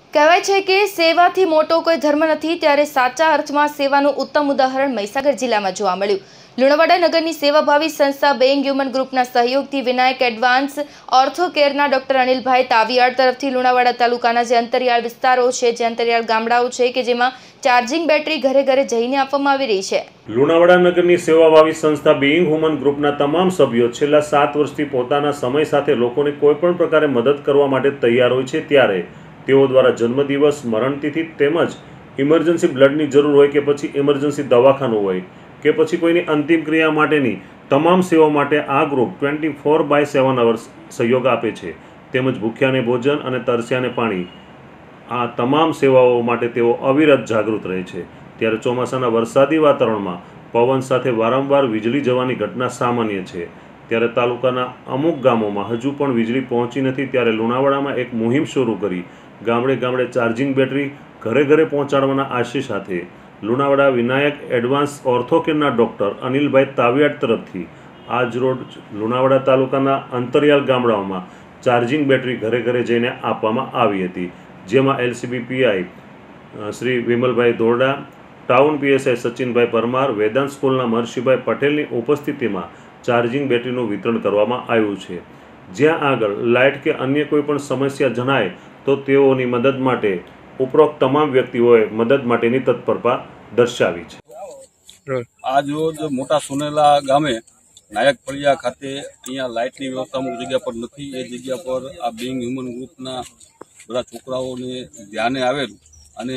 કહેવાય છે કે સેવાથી મોટો કોઈ ધર્મ નથી, ત્યારે સાચા અર્થમાં સેવાનું ઉત્તમ ઉદાહરણ મહીસાગર જિલ્લામાં જોવા મળ્યું. લુણાવાડા નગરની સેવાભાવી સંસ્થા બેંગ હ્યુમન ગ્રુપના સહયોગથી વિનાયક એડવાન્સ ઓર્થો કેરના ડોક્ટર અનિલભાઈ તાવિયાડ તરફથી લુણાવાડા તાલુકાના જે અંતરિયાળ વિસ્તારો છે, જે અંતરિયાળ ગામડાઓ છે કે જેમાં ચાર્જિંગ બેટરી ઘરે ઘરે જઈને આપવામાં આવી રહી છે. લુણાવાડા નગરની સેવાભાવી સંસ્થા બેંગ હ્યુમન ગ્રુપના તમામ સભ્યો છેલ્લા 7 વર્ષથી પોતાના સમય સાથે લોકોને કોઈપણ પ્રકારે મદદ કરવા માટે તૈયાર હોય છે. ત્યારે તેઓ દ્વારા જન્મદિવસ, મરણતિથિ તેમજ ઇમરજન્સી બ્લડની જરૂર હોય કે પછી ઇમરજન્સી દવાખાનું હોય કે પછી કોઈની અંતિમ ક્રિયા માટેની તમામ સેવાઓ માટે આ ગ્રુપ 24/7 અવર્સ સહયોગ આપે છે. તેમજ ભૂખ્યાને ભોજન અને તરસ્યાને પાણી, આ તમામ સેવાઓ માટે તેઓ અવિરત જાગૃત રહે છે. ત્યારે ચોમાસાના વરસાદી વાતાવરણમાં પવન સાથે વારંવાર વીજળી જવાની ઘટના સામાન્ય છે. ત્યારે તાલુકાના અમુક ગામોમાં હજુ પણ વીજળી પહોંચી નથી. ત્યારે લુણાવાડામાં એક મુહિમ શરૂ કરી ગામડે ગામડે ચાર્જિંગ બેટરી ઘરે ઘરે પહોંચાડવાના આશય સાથે લુણાવાડા વિનાયક એડવાન્સ ઓર્થો કેરના ડોક્ટર અનિલભાઈ તાવિયાડ તરફથી આજરોજ લુણાવાડા તાલુકાના અંતરિયાળ ગામડાઓમાં ચાર્જિંગ બેટરી ઘરે ઘરે જઈને આપવામાં આવી હતી. જેમાં LCB PI Shri Vimalbhai Dorda, town PSI Sachinbhai Parmar, Vedant સ્કૂલના મહર્ષિભાઈ પટેલની ઉપસ્થિતિમાં ચાર્જિંગ બેટરીનું વિતરણ કરવામાં આવ્યું છે. જ્યાં આગળ લાઇટ કે અન્ય કોઈ પણ સમસ્યા જણાય તો તેઓની મદદ માટે ઉપરોક્ત તમામ વ્યક્તિઓએ મદદ માટેની તત્પરતા દર્શાવી છે. આજ રોજ મોટા સોનેલા ગામે નાયક ફળિયા ખાતે અહીંયા લાઇટની વ્યવસ્થા અમુક જગ્યા પર નથી. એ જગ્યા પર આ બેંગ હ્યુમન ગ્રુપના બધા છોકરાઓને ધ્યાને આવેલું અને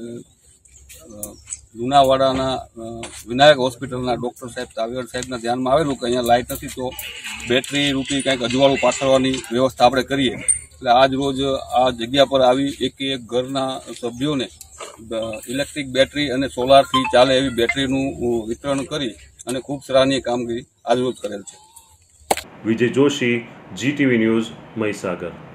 લુણાવાડાના વિનાયક હોસ્પિટલના ડૉક્ટર સાહેબ તાવિયાડ સાહેબના ધ્યાનમાં આવેલું કે અહીંયા લાઇટ નથી તો બેટરી રૂપી કંઈક અજવાળું પાથરવાની વ્યવસ્થા આપણે કરીએ. એટલે આજ રોજ આ જગ્યા પર આવી એક ઘરના સભ્યોને ઇલેક્ટ્રિક બેટરી અને સોલારથી ચાલે એવી બેટરીનું વિતરણ કરી અને ખૂબ સરાહનીય કામગીરી આજ રોજ કરેલ છે. Vijay Joshi, GTV news, Mahisagar.